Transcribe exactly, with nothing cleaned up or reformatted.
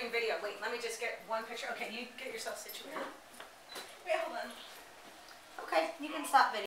doing video. Wait, let me just get one picture. Okay, you get yourself situated. Wait, hold on. Okay, you can stop video.